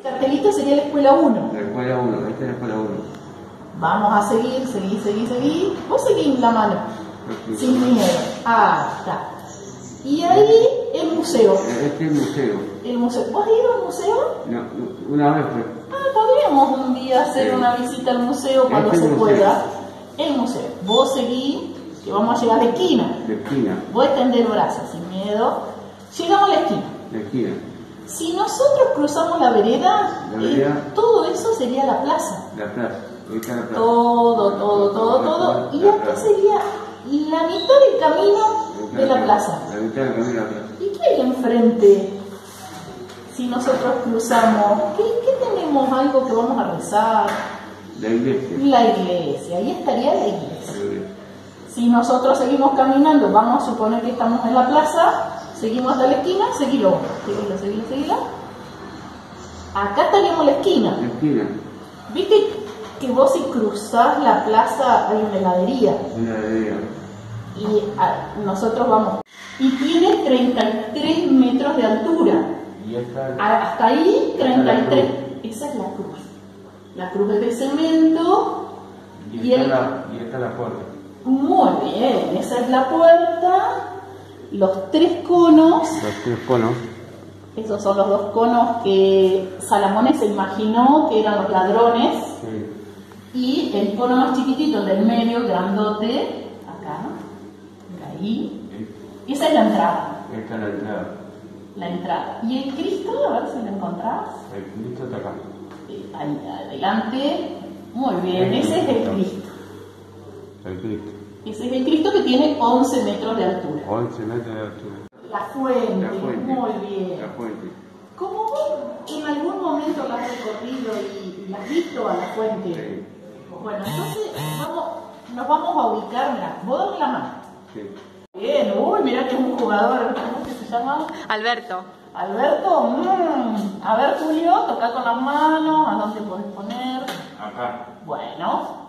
Cartelito sería la escuela 1. La escuela 1, esta es la escuela 1. Vamos a seguir. Vos seguís la mano. Sin miedo. Ah, está. Y ahí el museo. Este es el museo. El museo. ¿Vos has ido al museo? No, una vez fue. Ah, podríamos un día hacer una visita al museo cuando se pueda. El museo. Vos seguís, que vamos a llegar a la esquina. La esquina. Vos extender el brazo sin miedo. Llegamos a la esquina. La esquina. Si nosotros cruzamos la vereda, todo eso sería la plaza. La plaza. Ahí está la plaza. Todo. Y acá sería la mitad del camino de la plaza. La mitad del camino de la plaza. ¿Y qué hay enfrente? Si nosotros cruzamos, ¿qué tenemos? Algo que vamos a rezar. La iglesia. La iglesia. Ahí estaría la iglesia. Si nosotros seguimos caminando, vamos a suponer que estamos en la plaza. Seguimos hasta la esquina, seguilo. Acá estaríamos la esquina. La esquina. ¿Viste que vos si cruzás la plaza hay una heladería? Una heladería. Y nosotros vamos. Y tiene 33 metros de altura. Y hasta ahí 33. Esa es la cruz. La cruz es de cemento. Y esta es la puerta. Muy bien, esa es la puerta. Los 3 conos. Los 3 conos. Esos son los 2 conos que Salamones se imaginó que eran los ladrones. Sí. Y el cono más chiquitito del medio, grandote, acá, por ahí. Sí. Esa es la entrada. Esta es la entrada. La entrada. ¿Y el Cristo? A ver si lo encontrás. El Cristo está acá. Ahí adelante. Muy bien, ese es el Cristo. El Cristo. Ese es el Cristo que tiene 11 metros de altura. 11 metros de altura. La fuente, muy bien. La fuente. ¿Cómo vos en algún momento la has recorrido y la has visto a la fuente? Sí. Bueno, entonces nos vamos a ubicar, mirá, vos dame la mano. Sí. Bien, uy, mirá que es un jugador, ¿cómo se llama? Alberto. Alberto, a ver Julio, toca con las manos, ¿a dónde podés poner? Acá. Bueno.